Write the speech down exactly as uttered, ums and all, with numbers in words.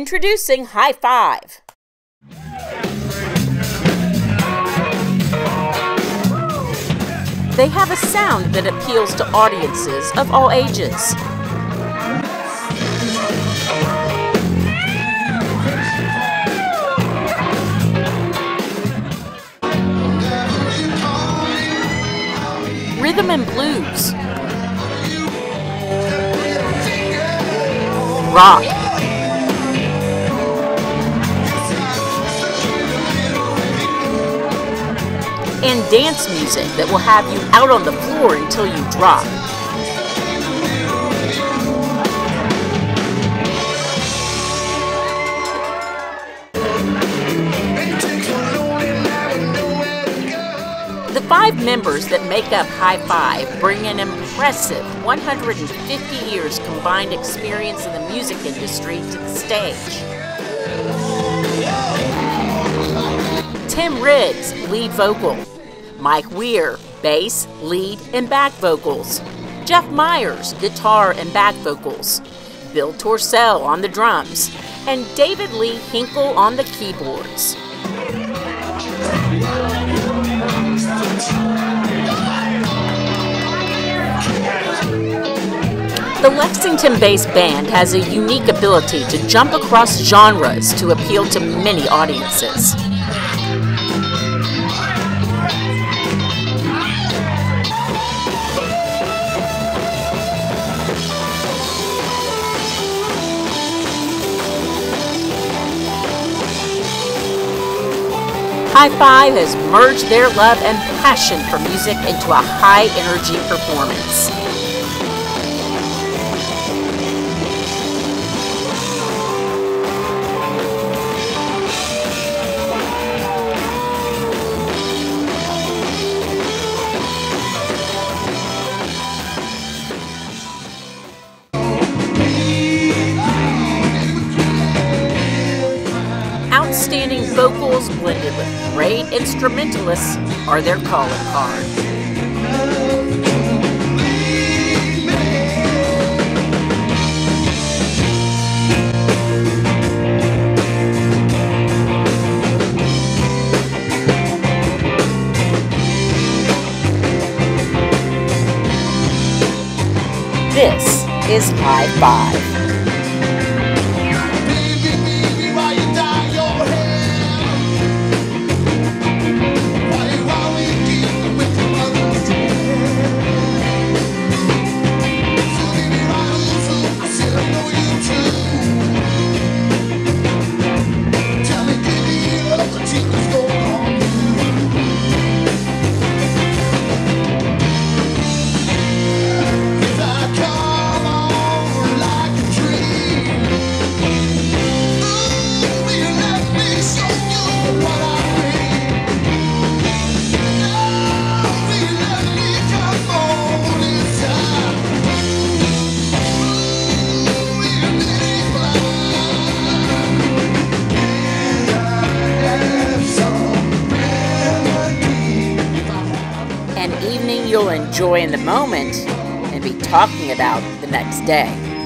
Introducing Hi five. They have a sound that appeals to audiences of all ages. Rhythm and blues, rock, and dance music that will have you out on the floor until you drop. The five members that make up Hi five bring an impressive one hundred fifty years combined experience in the music industry to the stage. Tim Riggs, lead vocal. Mike Weir, bass, lead, and back vocals. Jeff Myers, guitar and back vocals. Bill Torcell on the drums. And David Lee Hinkle on the keyboards. The Lexington-based band has a unique ability to jump across genres to appeal to many audiences. Hi five has merged their love and passion for music into a high-energy performance. Outstanding vocals blended with great instrumentalists are their calling card. This is Hi five. An evening you'll enjoy in the moment and be talking about the next day.